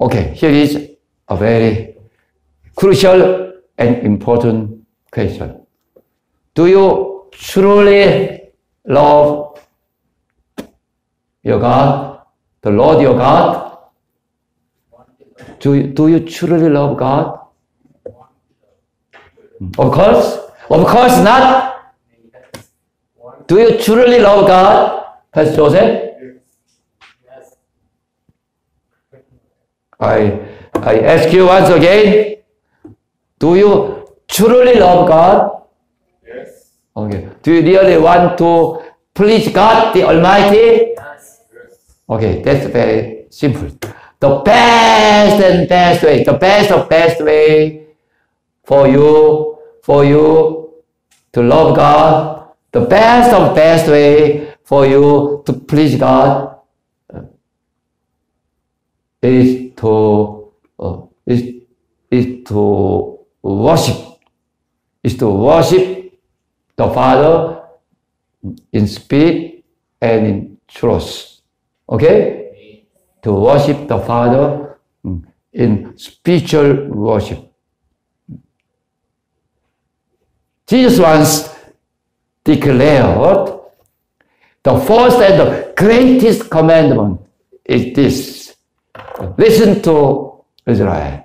Okay, here is a very crucial and important question. Do you truly love your God, the Lord your God? Do you truly love God? Of course not. Do you truly love God, Pastor Joseph? I ask you once again, do you truly love God? Yes. Okay. Do you really want to please God, the Almighty? Yes. Okay, that's very simple. The best and best way, the best of best way for you to love God, the best of best way for you to please God is to worship the Father in spirit and in truth. Okay? To worship the Father in spiritual worship. Jesus once declared the first and the greatest commandment is this. Listen to Israel.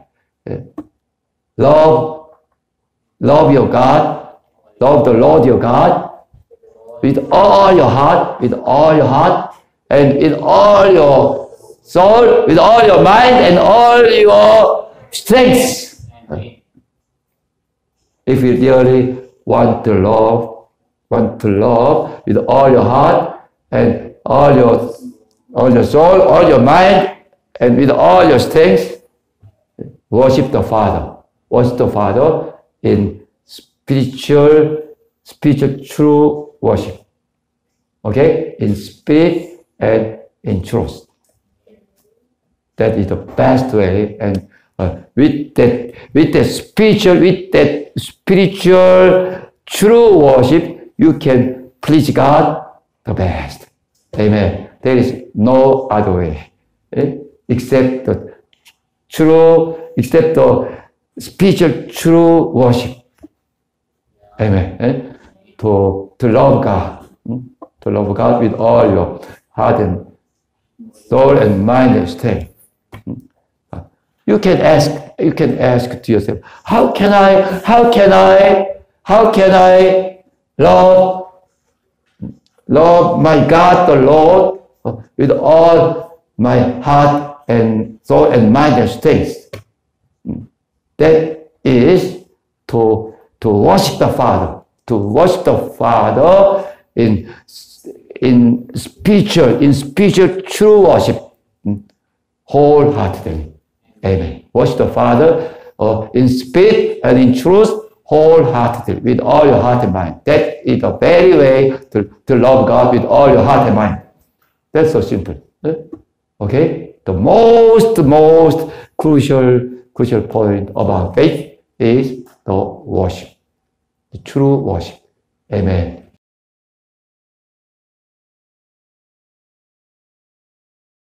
Love your God, love the Lord your God with all your heart, and in all your soul, with all your mind and all your strength. If you really want to love with all your heart and all your soul, all your mind, and with all your strength, worship the Father. Worship the Father in spiritual true worship. Okay? In spirit and in truth. That is the best way, and with that spiritual true worship, you can please God the best. Amen. There is no other way except the spiritual true worship. Amen. To love God. To love God with all your heart and soul and mind and strength. You can ask to yourself, how can I love my God, the Lord, with all my heart and soul and mind and strength? That is to worship the Father. To worship the Father in spiritual true worship, wholeheartedly. Amen. Worship the Father in spirit and in truth, wholeheartedly, with all your heart and mind. That is the very way to love God with all your heart and mind. That's so simple. Okay? The most crucial point about faith is the worship. The true worship. Amen.